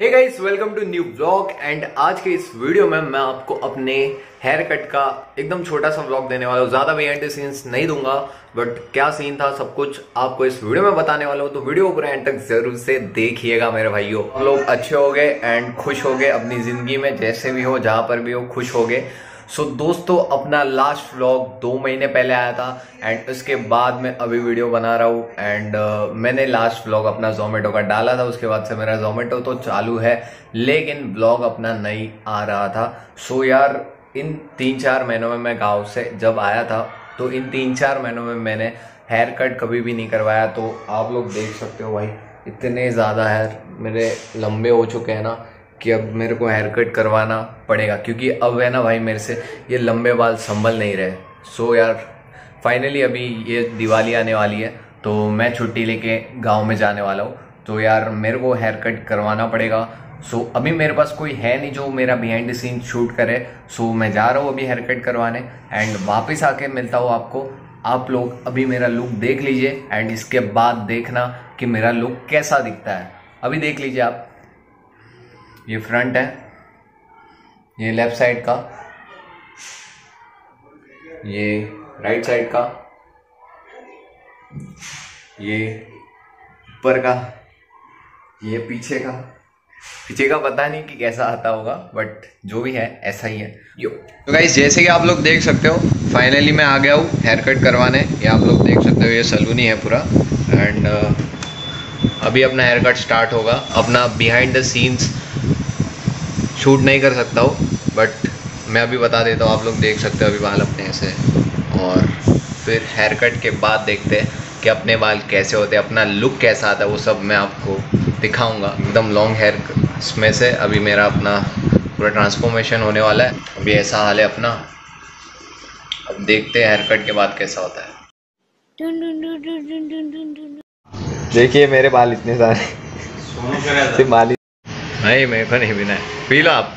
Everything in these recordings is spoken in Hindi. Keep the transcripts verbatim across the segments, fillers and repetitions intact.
Hey guys, welcome to new vlog. And आज के इस वीडियो में मैं आपको अपने हेयर कट का एकदम छोटा सा व्लॉग देने वाला हूँ। ज्यादा बिहाइंड द सीन्स नहीं दूंगा, बट क्या सीन था सब कुछ आपको इस वीडियो में बताने वाला हूँ। तो वीडियो पूरा एंड तक जरूर से देखिएगा मेरे भाइयों। आप लोग अच्छे हो गए एंड खुश हो गए अपनी जिंदगी में, जैसे भी हो जहां पर भी हो खुश हो गए। सो so, दोस्तों, अपना लास्ट व्लॉग दो महीने पहले आया था एंड उसके बाद मैं अभी वीडियो बना रहा हूँ। एंड uh, मैंने लास्ट व्लॉग अपना जोमेटो का डाला था, उसके बाद से मेरा जोमेटो तो चालू है लेकिन व्लॉग अपना नहीं आ रहा था। सो so, यार इन तीन चार महीनों में मैं गांव से जब आया था तो इन तीन चार महीनों में मैंने हेयर कट कभी भी नहीं करवाया। तो आप लोग देख सकते हो भाई, इतने ज़्यादा हेयर मेरे लंबे हो चुके हैं ना कि अब मेरे को हेयर कट करवाना पड़ेगा, क्योंकि अब है ना भाई मेरे से ये लंबे बाल संभल नहीं रहे। सो यार फाइनली अभी ये दिवाली आने वाली है तो मैं छुट्टी लेके गांव में जाने वाला हूँ। तो यार मेरे को हेयर कट करवाना पड़ेगा। सो अभी मेरे पास कोई है नहीं जो मेरा बिहाइंड द सीन शूट करे। सो मैं जा रहा हूँ अभी हेयर कट करवाने एंड वापस आके मिलता हूँ आपको। आप लोग अभी मेरा लुक देख लीजिए एंड इसके बाद देखना कि मेरा लुक कैसा दिखता है। अभी देख लीजिए आप, ये फ्रंट है, ये लेफ्ट साइड का, ये राइट साइड का, ये ऊपर का, ये पीछे का। पीछे का पता नहीं कि कैसा आता होगा, बट जो भी है ऐसा ही है यो। तो गाइस, जैसे कि आप लोग देख सकते हो फाइनली मैं आ गया हूँ हेयर कट करवाने। ये आप लोग देख सकते हो, ये सैलून ही है पूरा। एंड uh, अभी अपना हेयर कट स्टार्ट होगा। अपना बिहाइंड द सीन्स शूट नहीं कर सकता हूँ, बट मैं अभी बता देता हूँ। आप लोग देख सकते हो अभी बाल अपने ऐसे, और फिर हेयर कट के बाद देखते हैं कि अपने बाल कैसे होते हैं, अपना लुक कैसा आता है, वो सब मैं आपको दिखाऊंगा। एकदम लॉन्ग हेयर में से अभी मेरा अपना पूरा ट्रांसफॉर्मेशन होने वाला है। अभी ऐसा हाल है अपना, अब देखते हैं हेयर कट के बाद कैसा होता है। देखिए मेरे बाल इतने सारे, सिर्फ बाल नहीं, मेरे को नहीं पीना है, पी लो आप।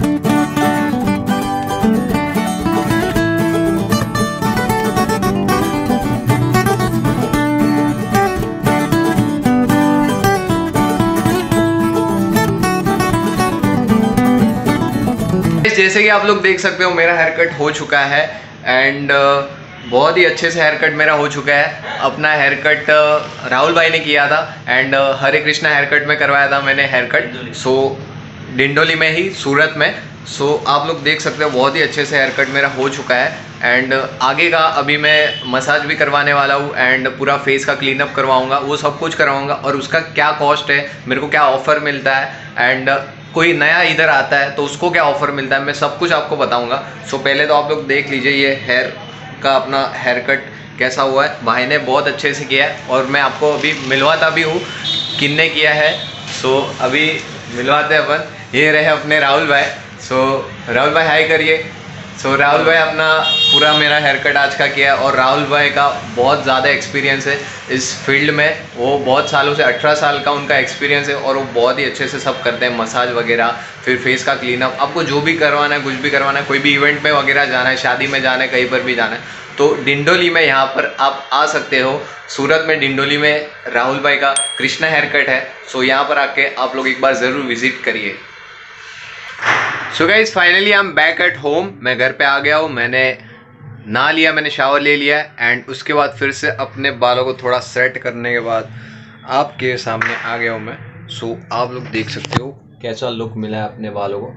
जैसे कि आप लोग देख सकते हो मेरा हेयर कट हो चुका है एंड बहुत ही अच्छे से हेयर कट मेरा हो चुका है। अपना हेयर कट राहुल भाई ने किया था and Hare Krishna haircut में करवाया था मैंने हेयर कट, सो डिंडोली में ही, सूरत में। सो आप लोग देख सकते हो बहुत ही अच्छे से हेयर कट मेरा हो चुका है। एंड आगे का अभी मैं मसाज भी करवाने वाला हूँ एंड पूरा फेस का क्लीन अप करवाऊँगा, वो सब कुछ करवाऊँगा। और उसका क्या कॉस्ट है, मेरे को क्या ऑफ़र मिलता है एंड कोई नया इधर आता है तो उसको क्या ऑफ़र मिलता है, मैं सब कुछ आपको बताऊँगा। सो पहले तो आप लोग देख लीजिए ये हेयर का अपना हेयर कट कैसा हुआ है। भाई ने बहुत अच्छे से किया है और मैं आपको अभी मिलवाता भी हूँ किन्ने किया है। सो अभी मिलवाते हैं अपन। ये रहे अपने राहुल भाई। सो राहुल भाई हाई करिए। सो राहुल भाई अपना पूरा मेरा हेयर कट आज का किया है और राहुल भाई का बहुत ज़्यादा एक्सपीरियंस है इस फील्ड में। वो बहुत सालों से, अठारह साल का उनका एक्सपीरियंस है और वो बहुत ही अच्छे से सब करते हैं, मसाज वगैरह, फिर फेस का क्लीनअप। आपको जो भी करवाना है, कुछ भी करवाना है, कोई भी इवेंट में वगैरह जाना है, शादी में जाना है, कहीं पर भी जाना है, तो डिंडोली में यहाँ पर आप आ सकते हो। सूरत में डिंडोली में राहुल भाई का कृष्णा हेयर कट है। सो यहाँ पर आके आप लोग एक बार ज़रूर विजिट करिए। So guys, finally I am back at home. मैं घर पे आ गया हूँ, मैंने नहा लिया, मैंने शावर ले लिया एंड उसके बाद फिर से अपने बालों को थोड़ा सेट करने के बाद आपके सामने आ गया हूँ मैं। सो आप लोग देख सकते हो कैसा लुक मिला है अपने बालों को।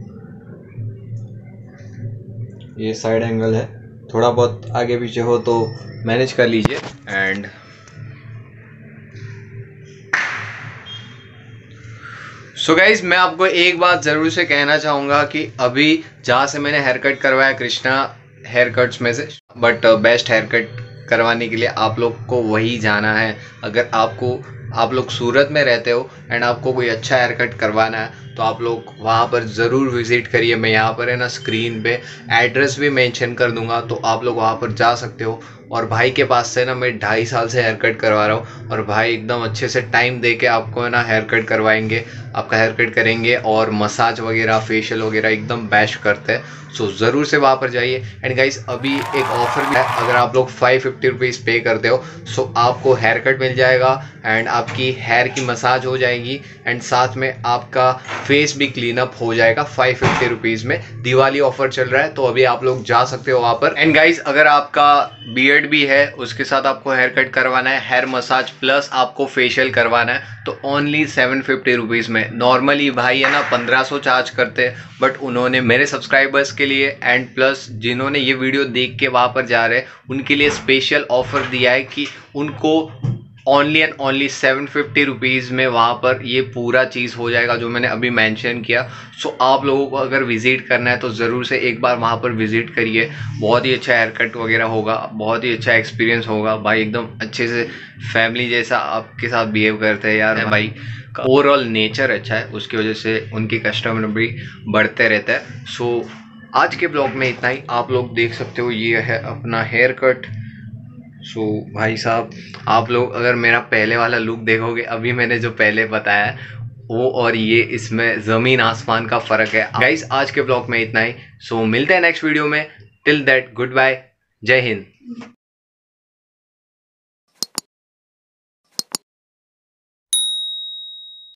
ये साइड एंगल है, थोड़ा बहुत आगे पीछे हो तो मैनेज कर लीजिए। एंड सो so गाइज, मैं आपको एक बात ज़रूर से कहना चाहूँगा कि अभी जहाँ से मैंने हेयर कट करवाया कृष्णा हेयर कट्स में से, बट बेस्ट हेयर कट करवाने के लिए आप लोग को वही जाना है। अगर आपको, आप लोग सूरत में रहते हो एंड आपको कोई अच्छा हेयर कट करवाना है तो आप लोग वहाँ पर ज़रूर विज़िट करिए। मैं यहाँ पर है ना स्क्रीन पे एड्रेस भी मेंशन कर दूंगा, तो आप लोग वहाँ पर जा सकते हो। और भाई के पास से ना मैं ढाई साल से हेयर कट करवा रहा हूँ, और भाई एकदम अच्छे से टाइम दे के आपको है ना हेयर कट करवाएंगे, आपका हेयर कट करेंगे, और मसाज वगैरह फेशियल वगैरह एकदम बेस्ट करते हैं। सो ज़रूर से वहाँ पर जाइए। एंड गाइस अभी एक ऑफर भी है, अगर आप लोग फाइव फिफ्टी रुपीज़ पे करते हो सो आपको हेयर कट मिल जाएगा, एंड आपकी हेयर की मसाज हो जाएगी, एंड साथ में आपका फेस भी क्लीन अप हो जाएगा फाइव फिफ्टी रुपीज़ में। दिवाली ऑफर चल रहा है, तो अभी आप लोग जा सकते हो वहाँ पर। एंड गाइस अगर आपका बियर्ड भी है, उसके साथ आपको हेयर कट करवाना है, हेयर मसाज प्लस आपको फेशियल करवाना है, तो ओनली सेवन फिफ्टी रुपीज़ में। नॉर्मली भाई है ना पंद्रह सौ चार्ज करते हैं, बट उन्होंने मेरे सब्सक्राइबर्स के लिए एंड प्लस जिन्होंने ये वीडियो देख के वहाँ पर जा रहे हैं उनके लिए स्पेशल ऑफर दिया है कि उनको only and only seven fifty rupees में वहाँ पर ये पूरा चीज़ हो जाएगा जो मैंने अभी मेंशन किया। सो आप लोगों को अगर विज़िट करना है तो ज़रूर से एक बार वहाँ पर विज़िट करिए। बहुत ही अच्छा हेयर कट वगैरह होगा, बहुत ही अच्छा एक्सपीरियंस होगा। भाई एकदम अच्छे से फैमिली जैसा आपके साथ बिहेव करते हैं यार। भाई का ओवरऑल नेचर अच्छा है, उसकी वजह से उनकी कस्टमर भी बढ़ते रहता है। सो आज के ब्लॉग में इतना ही। आप लोग देख सकते हो ये है अपना हेयर कट। सो so, भाई साहब आप लोग अगर मेरा पहले वाला लुक देखोगे, अभी मैंने जो पहले बताया वो और ये, इसमें ज़मीन आसमान का फ़र्क है गाइस। आज के ब्लॉग में इतना ही। सो so, मिलते हैं नेक्स्ट वीडियो में। Till that good bye, Jai Hind.